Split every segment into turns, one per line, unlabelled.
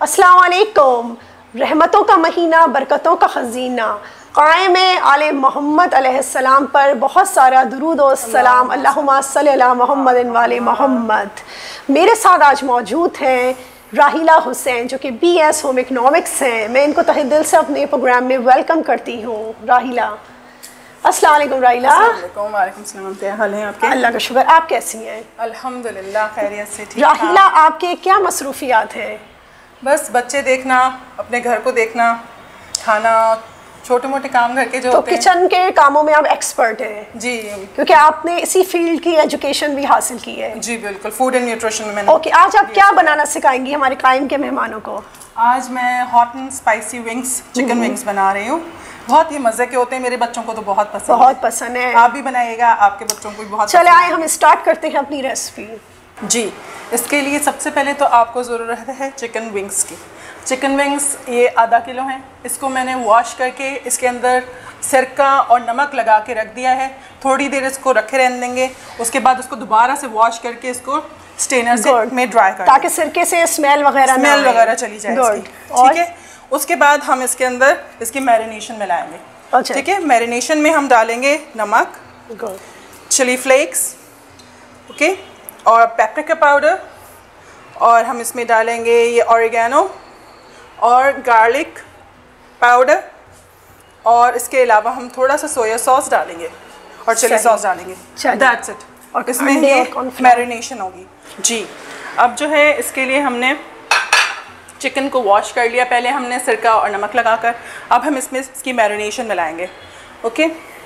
अस्सलाम वालेकुम। रहमतों का महीना, बरकतों का ख़ज़ीना, क़ाइम आले मोहम्मद अलैहिस्सलाम पर बहुत सारा दुरूद और सलाम। अल्लाहुम्मा सल्ली अला मुहम्मद वाले मोहम्मद। मेरे साथ आज मौजूद हैं राहिला हुसैन जो कि BS होम इकनॉमिक्स हैं। मैं इनको तहे दिल से अपने प्रोग्राम में वेलकम करती हूँ। राहिला, अस्सलाम वालेकुम। राहिला,
वालेकुम सलाम। क्या हाल है आपके?
अल्लाह का शुक्र, आप कैसी हैं?
अल्हम्दुलिल्लाह खैरियत से ठीक।
राहिला, आपके क्या मसरूफियात हैं?
बस बच्चे देखना, अपने घर को देखना, खाना, छोटे मोटे काम घर के जो
तो
होते हैं।
किचन के कामों में आप एक्सपर्ट हैं
जी,
क्योंकि आपने इसी फील्ड की एजुकेशन भी हासिल की है।
जी बिल्कुल, फूड एंड न्यूट्रिशन में मैंने।
ओके, आज आप क्या बनाना सिखाएंगी हमारे कायम के मेहमानों को?
आज मैं hot and spicy wings, chicken wings बना रही हूँ। बहुत ही मज़े के होते हैं, मेरे बच्चों को तो बहुत पसंद
बहुत पसंद है।
आप भी बनाइएगा, आपके बच्चों को भी बहुत
चले
पसंद
आए हम स्टार्ट करते हैं अपनी रेसिपी।
जी, इसके लिए सबसे पहले तो आपको ज़रूरत है चिकन विंग्स की। चिकन विंग्स ये आधा किलो हैं। इसको मैंने वॉश करके इसके अंदर सिरका और नमक लगा के रख दिया है। थोड़ी देर इसको रखे रहने देंगे, उसके बाद उसको दोबारा से वॉश करके इसको स्टेनर से में ड्राई कर,
ताकि सिरके से स्मेल वगैरह
चली जाए इसकी। ठीक है, उसके बाद हम इसके अंदर इसकी मैरिनेशन मिलाएंगे।
अच्छा।
ठीक है, मैरिनेशन में हम डालेंगे नमक, चिली फ्लेक्स, ओके, और पेपरिका पाउडर, और हम इसमें डालेंगे ये ऑरिगेनो और गार्लिक पाउडर, और इसके अलावा हम थोड़ा सा सोया सॉस डालेंगे और चिली सॉस डालेंगे। That's it. और इसमें ये मैरिनेशन होगी। जी, अब जो है इसके लिए हमने चिकन को वॉश कर लिया पहले हमने सिरका और नमक लगाकर। अब हम इसमें इसकी मैरिनेशन मिलाएंगे। ओके,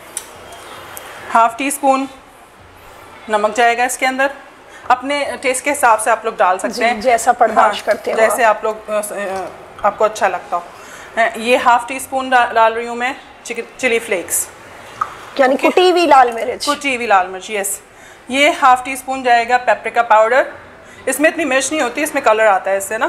हाफ़ टी स्पून नमक जाएगा इसके अंदर। अपने टेस्ट के हिसाब से आप लोग डाल सकते हैं,
जैसा बर्दाश्त करते हो,
जैसे आप लोग आपको अच्छा लगता हो। ये हाफ़ टी स्पून डाल रही हूँ मैं चिली फ्लेक्स,
यानी कुटी हुई लाल मिर्च।
कुटी हुई लाल मिर्च, यस। ये हाफ़ टी स्पून जाएगा पेपरिका पाउडर। इसमें इतनी मिर्च नहीं होती, इसमें कलर आता है इससे ना।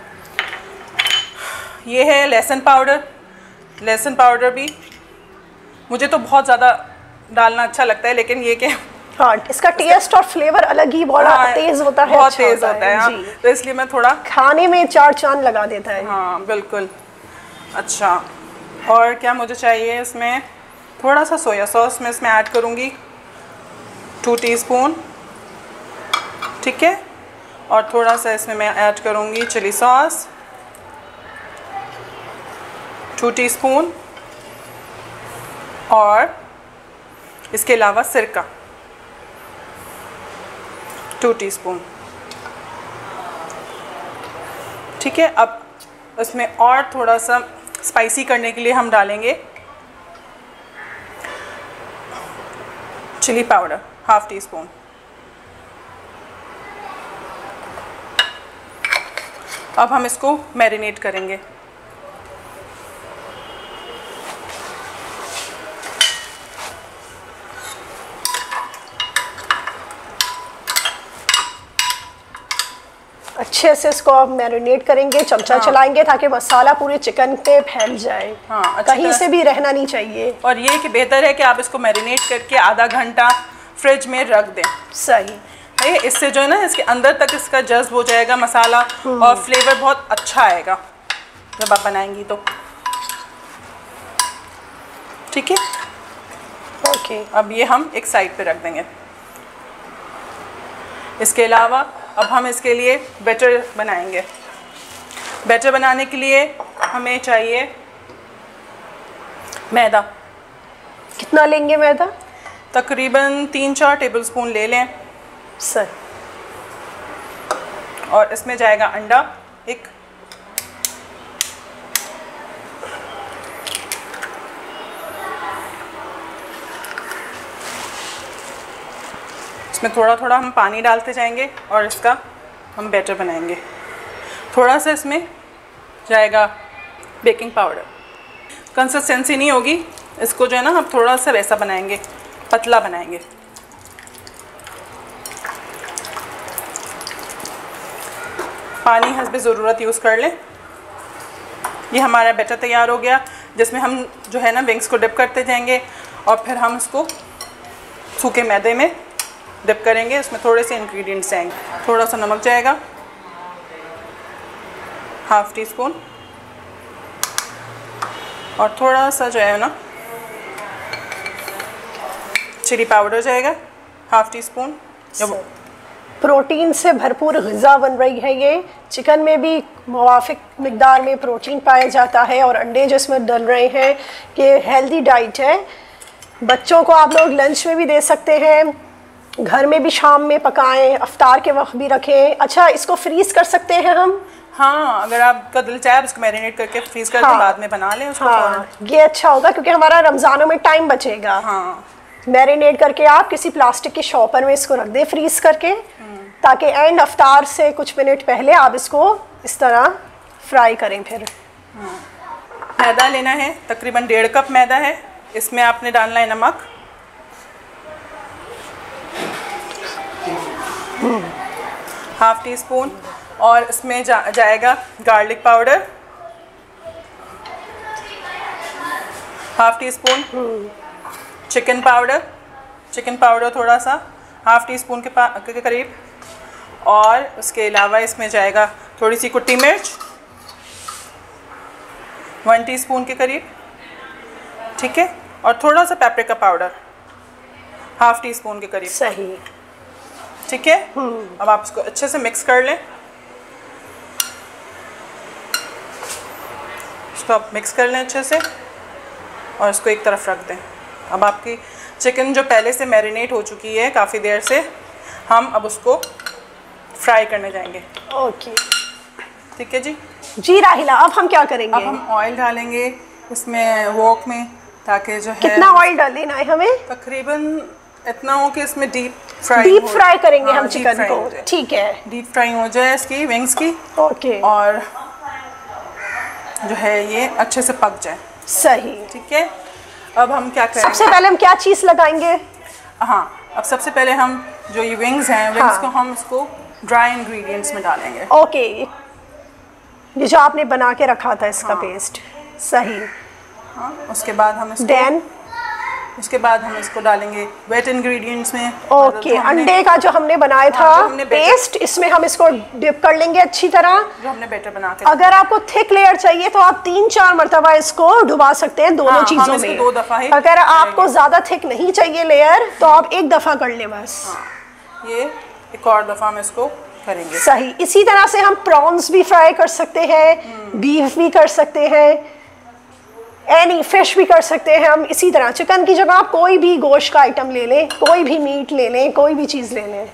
ये है लहसुन पाउडर। लहसुन पाउडर भी मुझे तो बहुत ज़्यादा डालना अच्छा लगता है, लेकिन ये कि
हाँ, इसका टेस्ट और फ्लेवर अलग ही बड़ा तेज होता है,
बहुत तेज होता है। हाँ, तो इसलिए मैं थोड़ा
खाने में चार चांद लगा देता है।
हाँ बिल्कुल। अच्छा, और क्या मुझे चाहिए इसमें? थोड़ा सा सोया सॉस मैं इसमें ऐड करूँगी, 2 टीस्पून। ठीक है, और थोड़ा सा इसमें मैं ऐड करूँगी चिली सॉस, 2 टीस्पून, और इसके अलावा सिरका 2 टीस्पून। ठीक है, अब इसमें और थोड़ा सा स्पाइसी करने के लिए हम डालेंगे chilli powder, half teaspoon. अब हम इसको मैरिनेट करेंगे।
अच्छे से इसको आप मैरिनेट करेंगे, चमचा चलाएंगे ताकि मसाला पूरे चिकन पे फैल जाए।
हाँ,
कहीं से भी रहना नहीं चाहिए।
और ये कि बेहतर है कि आप इसको मैरिनेट करके आधा घंटा फ्रिज में रख दें।
सही
है, इससे जो है ना इसके अंदर तक इसका जज्ब हो जाएगा मसाला, और फ्लेवर बहुत अच्छा आएगा जब आप बनाएंगी तो। ठीक है,
ओके।
अब ये हम एक साइड पे रख देंगे। इसके अलावा अब हम इसके लिए बैटर बनाएंगे। बैटर बनाने के लिए हमें चाहिए मैदा।
कितना लेंगे मैदा?
तकरीबन 3-4 टेबलस्पून ले लें।
सर,
और इसमें जाएगा अंडा एक, इसमें थोड़ा थोड़ा हम पानी डालते जाएंगे और इसका हम बैटर बनाएंगे। थोड़ा सा इसमें जाएगा बेकिंग पाउडर। कंसिस्टेंसी नहीं होगी, इसको जो है ना हम थोड़ा सा वैसा बनाएंगे, पतला बनाएंगे। पानी हस्बे ज़रूरत यूज़ कर लें। ये हमारा बैटर तैयार हो गया, जिसमें हम जो है ना विंग्स को डिप करते जाएंगे, और फिर हम इसको सूखे मैदे में डिप करेंगे। इसमें थोड़े से इंग्रेडिएंट्स आएंगे, थोड़ा सा नमक जाएगा, हाफ टी स्पून, और थोड़ा सा जो है ना चिली पाउडर जाएगा, हाफ टी स्पून।
प्रोटीन से भरपूर ग़िज़ा बन रही है ये। चिकन में भी मुवाफ़िक मिक़दार में प्रोटीन पाया जाता है और अंडे जिसमें डल रहे हैं, ये हेल्दी डाइट है। बच्चों को आप लोग लंच में भी दे सकते हैं, घर में भी शाम में पकाएं, अफ्तार के वक्त भी रखें। अच्छा, इसको फ्रीज़ कर सकते हैं हम?
हाँ, अगर आपका दिल चाहे उसको मैरिनेट करके फ्रीज़ कर दें, बाद में बना लें उसको।
हाँ, ये अच्छा होगा क्योंकि हमारा रमज़ानों में टाइम बचेगा।
हाँ,
मैरिनेट करके आप किसी प्लास्टिक के शॉपर में इसको रख दें फ्रीज़ करके, ताकि एंड अफ्तार से कुछ मिनट पहले आप इसको इस तरह फ्राई करें। फिर
मैदा लेना है, तकरीबन 1.5 कप मैदा है। इसमें आपने डालना है नमक, हाफ टी स्पून, और इसमें जाएगा garlic powder, half teaspoon, chicken powder थोड़ा सा, हाफ टी स्पून के करीब, और उसके अलावा इसमें जाएगा थोड़ी सी कुटी मिर्च, 1 टीस्पून के करीब, ठीक है, और थोड़ा सा paprika powder, half teaspoon के करीब।
सही,
ठीक है। अब आप इसको अच्छे से मिक्स कर लें। इसको आप मिक्स कर लें अच्छे से और इसको एक तरफ रख दें। अब आपकी चिकन जो पहले से मैरिनेट हो चुकी है काफ़ी देर से, हम अब उसको फ्राई करने जाएंगे।
ओके,
ठीक है जी।
जी राहिला, अब हम क्या करेंगे?
अब हम ऑयल डालेंगे इसमें वोक में, ताकि जो है
कितना ऑयल डालना है हमें?
तकरीबन इतना हो कि इसमें डीप
फ्राई करेंगे हम चिकन को। ठीक है,
डीप फ्राई हो जाए इसकी विंग्स की।
ओके,
और जो है ये अच्छे से पक जाए।
सही,
ठीक है। अब हम क्या करेंगे?
सबसे पहले हम क्या चीज़ लगाएंगे?
हाँ, अब सबसे पहले हम जो ये विंग्स हैं, विंग्स को हम इसको ड्राई इंग्रेडिएंट्स में डालेंगे।
ओके, ये जो आपने बना के रखा था इसका पेस्ट। सही।
हाँ, उसके बाद हम इसको डालेंगे वेट इंग्रेडिएंट्स में।
ओके, अंडे का जो हमने बनाया था पेस्ट, इसमें हम इसको डिप कर लेंगे अच्छी तरह,
जो हमने बैटर बना के।
अगर आपको थिक लेयर चाहिए तो आप 3-4 मरतबा इसको डुबा सकते हैं दोनों चीज़ों में।
2 दफ़ा ही।
अगर आपको ज़्यादा थिक नहीं चाहिए लेयर तो आप 1 दफ़ा कर लें बस।
ये एक और दफ़ा हम इसको करेंगे।
सही। इसी तरह से हम प्रॉन्स भी फ्राई कर सकते हैं, बीफ भी कर सकते हैं, एनी फिश भी कर सकते हैं हम। इसी तरह चिकन की जगह आप कोई भी गोश्त का आइटम ले लें, कोई भी मीट ले लें, कोई भी चीज़ ले लें।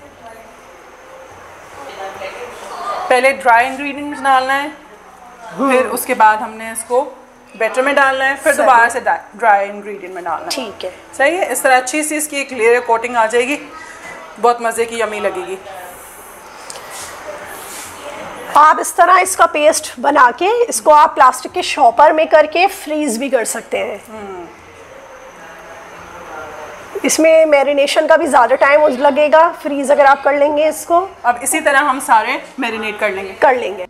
पहले ड्राई इंग्रेडिएंट्स डालना है, फिर उसके बाद हमने इसको बैटर में डालना है, फिर दोबारा से ड्राई इंग्रेडिएंट में डालना है।
ठीक है,
सही है। इस तरह अच्छी सी इसकी एक लेयर कोटिंग आ जाएगी, बहुत मज़े की यमी लगेगी।
आप इस तरह इसका पेस्ट बना के इसको आप प्लास्टिक के शॉपर में करके फ्रीज भी कर सकते हैं। इसमें मैरिनेशन का भी ज़्यादा टाइम लगेगा, फ्रीज अगर आप कर लेंगे इसको।
अब इसी तरह हम सारे मैरिनेट कर लेंगे।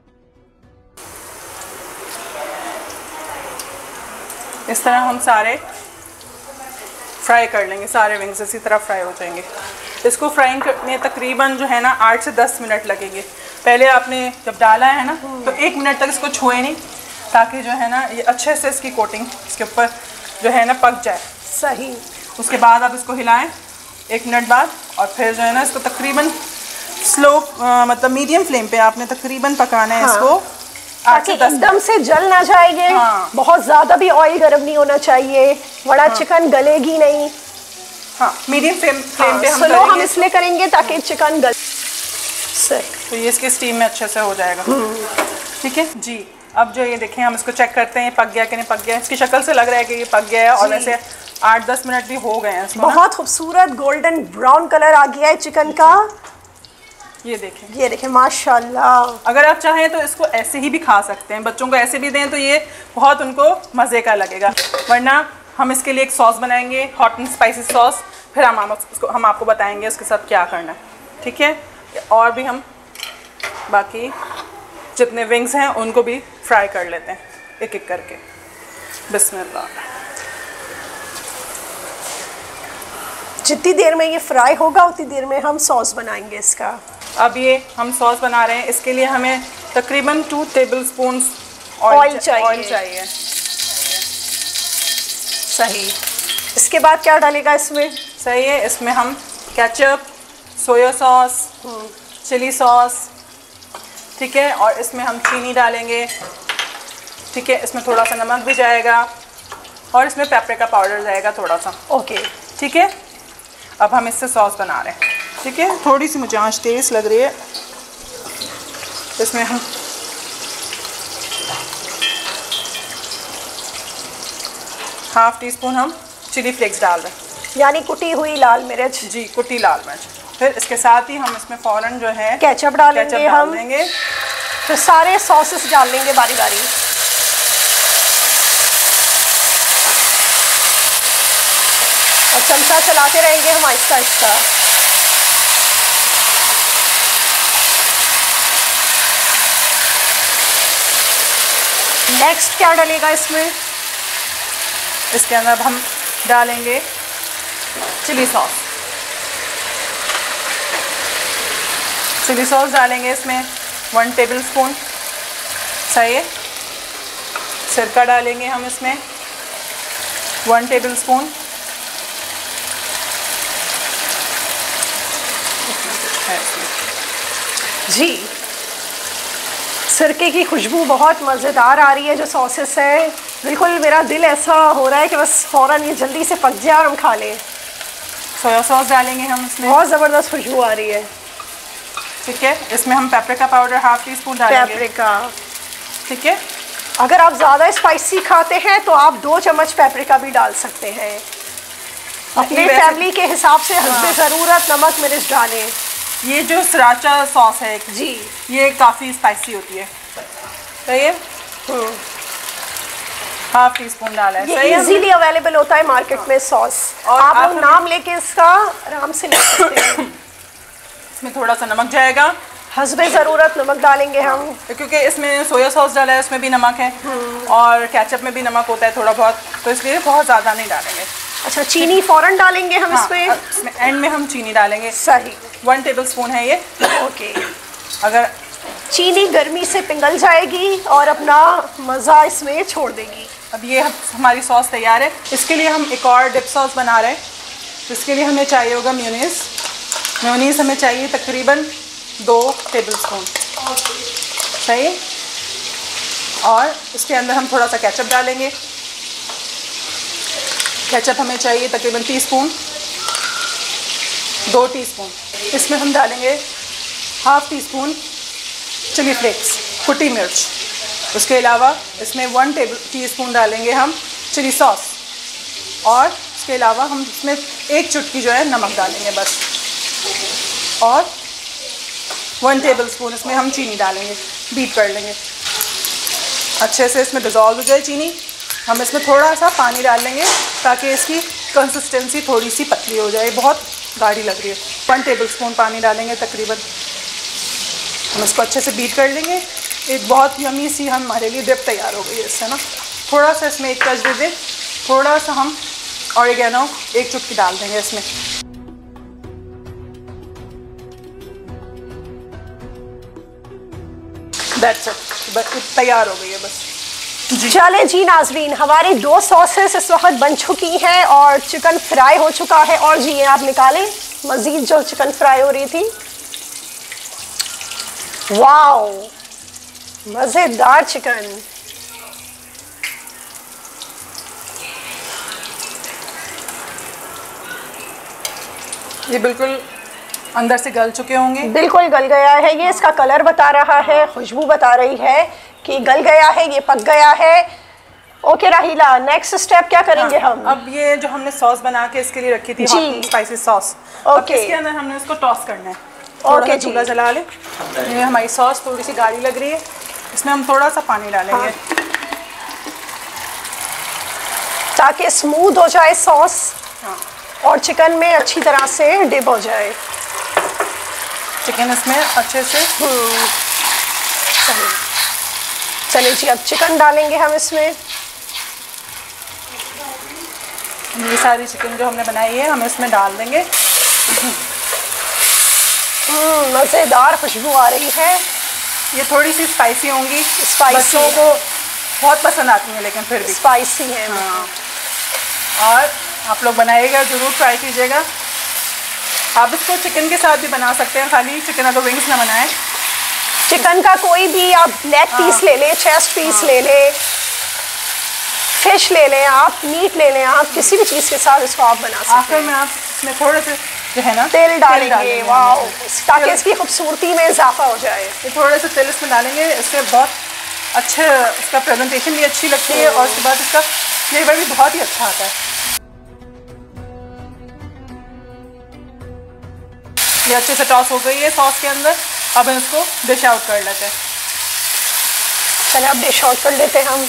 इस तरह हम सारे फ्राई कर लेंगे, सारे विंग्स इसी तरह फ्राई हो जाएंगे। इसको फ्राइंग करने तकरीबन जो है ना 8 से 10 मिनट लगेंगे। पहले आपने जब डाला है ना तो 1 मिनट तक इसको छुए नहीं, ताकि जो है ना ये अच्छे से इसकी कोटिंग इसके ऊपर जो है ना पक जाए।
सही।
उसके बाद आप इसको हिलाएं 1 मिनट बाद, और फिर जो है ना इसको तकरीबन स्लो मतलब मीडियम फ्लेम पे आपने तकरीबन पकाना है। इसको
ताकि एकदम से जल ना जाएंगे। बहुत ज़्यादा भी ऑयल गर्म नहीं होना चाहिए, बड़ा चिकन गलेगी नहीं।
हाँ, मीडियम फ्लेम पे हम
स्लो हम इसलिए करेंगे ताकि चिकन गल।
तो ये इसके स्टीम में अच्छे से हो जाएगा। ठीक है जी। अब जो ये देखें, हम इसको चेक करते हैं पक गया कि नहीं पक गया। इसकी शक्ल से लग रहा है कि ये पक गया है, और वैसे 8-10 मिनट भी हो गए हैं इसको।
बहुत खूबसूरत गोल्डन ब्राउन कलर आ गया है चिकन का।
ये देखें,
ये देखें, माशाल्लाह।
अगर आप चाहें तो इसको ऐसे ही भी खा सकते हैं, बच्चों को ऐसे भी दें तो ये बहुत उनको मज़े का लगेगा। वरना हम इसके लिए एक सॉस बनाएंगे, हॉट एंड स्पाइसी सॉस, फिर हम आपको बताएंगे उसके साथ क्या करना है। ठीक है। और भी हम बाकी जितने विंग्स हैं उनको भी फ्राई कर लेते हैं एक एक करके। बिस्मिल्लाह।
जितनी देर में ये फ्राई होगा उतनी देर में हम सॉस बनाएंगे इसका।
अब ये हम सॉस बना रहे हैं, इसके लिए हमें तकरीबन 2 टेबलस्पून
ऑयल चाहिए। सही। इसके बाद क्या डालेगा इसमें?
सही है, इसमें हम ketchup, soya sauce, chilli sauce, ठीक है, और इसमें हम चीनी डालेंगे, ठीक है, इसमें थोड़ा सा नमक भी जाएगा और इसमें पेपरिका पाउडर जाएगा थोड़ा सा।
ओके,
ठीक है। अब हम इससे सॉस बना रहे हैं, ठीक है। थोड़ी सी मुझे आंच तेज लग रही है। इसमें हम ½ टीस्पून हम चिली फ्लेक्स डाल रहे हैं,
यानी कुटी हुई लाल मिर्च।
जी, कुटी लाल मिर्च। फिर इसके साथ ही हम इसमें फ़ौरन जो है
केचप डालेंगे,
केचप डाल देंगे।
फिर सारे सॉसेस डाल लेंगे बारी बारी। और चमचा चलाते रहेंगे हम आहिस्ता आहिस्ता। नेक्स्ट क्या डलेगा इसमें?
इसके अंदर अब हम डालेंगे चिली सॉस। चिली सॉस डालेंगे इसमें 1 टेबलस्पून। सही है। सिरका डालेंगे हम इसमें 1 टेबलस्पून।
जी, सिरके की खुशबू बहुत मज़ेदार आ रही है। जो सॉसेस है, बिल्कुल मेरा दिल ऐसा हो रहा है कि बस फ़ौरन ये जल्दी से पक जाए और हम खा लें।
सोया सॉस डालेंगे हम इसमें,
बहुत ज़बरदस्त खुशबू आ रही है।
ठीक है। इसमें हम पेपरिका पाउडर ½ टीस्पून डालेंगे।
पेपरिका,
ठीक है।
अगर आप ज़्यादा स्पाइसी खाते हैं तो आप 2 चम्मच पेपरिका भी डाल सकते हैं। अपने फैमिली के हिसाब से हस्बे ज़रूरत नमक मिर्च डालें।
ये जो सराचा सॉस है
जी,
ये काफ़ी स्पाइसी होती है। सही है। ½ टीस्पून डाला है।
ये इजीली अवेलेबल होता है मार्केट में सॉस, और आप लोग नाम लेके इसका आराम से ले सकते हैं।
इसमें थोड़ा सा नमक जाएगा,
हस्बे ज़रूरत नमक डालेंगे हम,
क्योंकि इसमें सोया सॉस डाला है, उसमें भी नमक है और केचप में भी नमक होता है थोड़ा बहुत, तो इसलिए बहुत ज़्यादा नहीं डालेंगे।
अच्छा, चीनी फ़ौरन डालेंगे हम इसमें
एंड में हम चीनी डालेंगे।
सही,
1 टेबलस्पून है ये।
ओके।
अगर
चीनी गर्मी से पिघल जाएगी और अपना मज़ा इसमें छोड़ देगी।
अब ये हमारी सॉस तैयार है। इसके लिए हम एक और डिप सॉस बना रहे हैं। इसके लिए हमें चाहिए होगा मेयोनीज़। मेयोनीज़ हमें चाहिए तकरीबन 2 टेबलस्पून। सही। और इसके अंदर हम थोड़ा सा केचप डालेंगे। केचप हमें चाहिए तकरीबन टीस्पून, 2 टीस्पून। इसमें हम डालेंगे ½ टीस्पून चिली फ्लेक्स, कुटी मिर्च। उसके अलावा इसमें 1 टीस्पून डालेंगे हम चिली सॉस, और उसके अलावा हम इसमें 1 चुटकी जो है नमक डालेंगे बस, और 1 टेबलस्पून इसमें हम चीनी डालेंगे। बीट कर लेंगे अच्छे से, इसमें डिज़ोल्व हो जाए चीनी। हम इसमें थोड़ा सा पानी डाल लेंगे ताकि इसकी कंसिस्टेंसी थोड़ी सी पतली हो जाए, बहुत गाढ़ी लग रही है। 1 टेबलस्पून पानी डालेंगे तकरीबन। हम इसको अच्छे से बीट कर लेंगे। एक बहुत यमी सी हमारे लिए डिप तैयार हो गई है इससे ना। थोड़ा सा इसमें एक टच दे दें, थोड़ा सा हम ऑरिगेनो 1 चुटकी डाल देंगे इसमें। दैट्स इट, बस तैयार हो गई है बस।
चले जी नाजरीन, हमारी 2 सॉसेस इस वक्त बन चुकी हैं और चिकन फ्राई हो चुका है। और जी ये आप निकालें मज़ीद जो चिकन फ्राई हो रही थी। वाओ, मज़ेदार चिकन।
ये बिल्कुल अंदर से गल चुके होंगे।
बिल्कुल गल गया है। ये इसका कलर बता रहा है, खुशबू बता रही है कि गल गया है, ये पक गया है। ओके राहिला, नेक्स्ट स्टेप क्या करेंगे हम?
अब ये जो हमने सॉस बना के इसके लिए रखी थी, हॉट स्पाइसी सॉस, अब इसके अंदर हमने इसको टॉस करना है। ओके, चूल्हा जला ले। ये हमारी सॉस थोड़ी सी गाढ़ी लग रही है, इसमें हम थोड़ा सा पानी डालेंगे
ताकि स्मूथ हो जाए सॉस और चिकन में अच्छी तरह से डिप हो जाए।
चिकन इसमें अच्छे से
चलिए जी, अब चिकन डालेंगे हम इसमें।
ये सारी चिकन जो हमने बनाई है हम इसमें डाल देंगे।
मज़ेदार खुशबू आ रही है।
ये थोड़ी सी स्पाइसी होंगी,
बच्चों
को बहुत पसंद आती हैं, लेकिन फिर भी
स्पाइसी है।
हाँ, और आप लोग बनाइएगा, ज़रूर ट्राई कीजिएगा। आप इसको चिकन के साथ भी बना सकते हैं, खाली चिकन अगर विंग्स ना बनाएं।
चिकन का कोई भी आप लेग पीस ले लें, चेस्ट पीस ले लें, फिश ले लें, आप मीट ले लें, आप किसी भी चीज़ के साथ इसको आप बना सकते हैं।
आखिर में आप इसमें थोड़े से जो है ना
तेल डालेंगे, वाह, ताकि इसकी खूबसूरती में इजाफा हो जाए।
ये थोड़े से तेल इसमें डालेंगे, इससे बहुत अच्छे, इसका प्रेजेंटेशन भी अच्छी लगती है और उसके बाद इसका फ्लेवर भी बहुत ही अच्छा आता है। ये अच्छे से टॉस हो गई है सॉस के अंदर। अब हम इसको डिश आउट कर लेते हैं।
चलिए अब डिश आउट कर लेते हैं हम।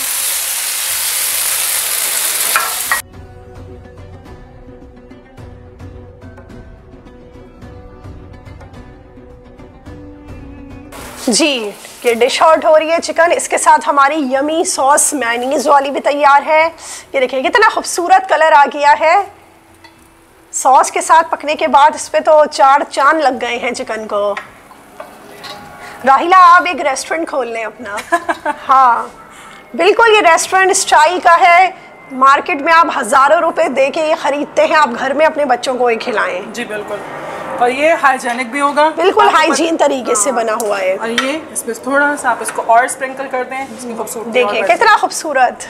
जी, ये डिश आउट हो रही है चिकन, इसके साथ हमारी यमी सॉस मेयोनीज वाली भी तैयार है। ये देखिए कितना खूबसूरत कलर आ गया है। सॉस के साथ पकने के बाद इस पे तो 4 चांद लग गए हैं चिकन को। राहिला, आप एक रेस्टोरेंट खोल लें अपना। हाँ बिल्कुल, ये रेस्टोरेंट स्टाइल का है। मार्केट में आप हज़ारों रुपए दे के ये ख़रीदते हैं, आप घर में अपने बच्चों को ये खिलाएं।
जी बिल्कुल, और ये हाइजेनिक भी होगा,
बिल्कुल हाइजीन तरीके से बना हुआ है।
और ये इसमें थोड़ा सा आप इसको और स्प्रिंकल कर दें, इसकी खूबसूरती
देखिए कितना खूबसूरत।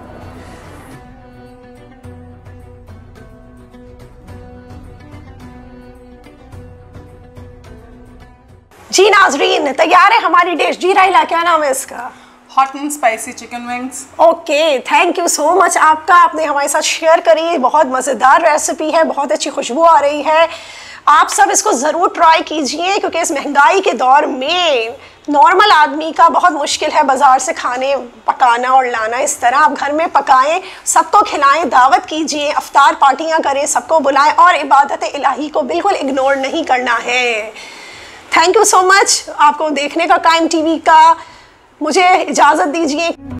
जी नाजरीन, तैयार है हमारी डिश। जी राहिला, क्या नाम है इसका?
Hot and spicy chicken wings.
Okay, thank you so much आपका, आपने हमारे साथ शेयर करी। बहुत मज़ेदार रेसिपी है, बहुत अच्छी खुशबू आ रही है। आप सब इसको ज़रूर ट्राई कीजिए, क्योंकि इस महंगाई के दौर में नॉर्मल आदमी का बहुत मुश्किल है बाज़ार से खाने पकाना और लाना। इस तरह आप घर में पकाएं, सबको खिलाएं, दावत कीजिए, अफ्तार पार्टियां करें, सबको बुलाएं और इबादत इलाही को बिल्कुल इग्नोर नहीं करना है। Thank you so much. आपको देखने का कायम टीवी का मुझे इजाज़त दीजिए।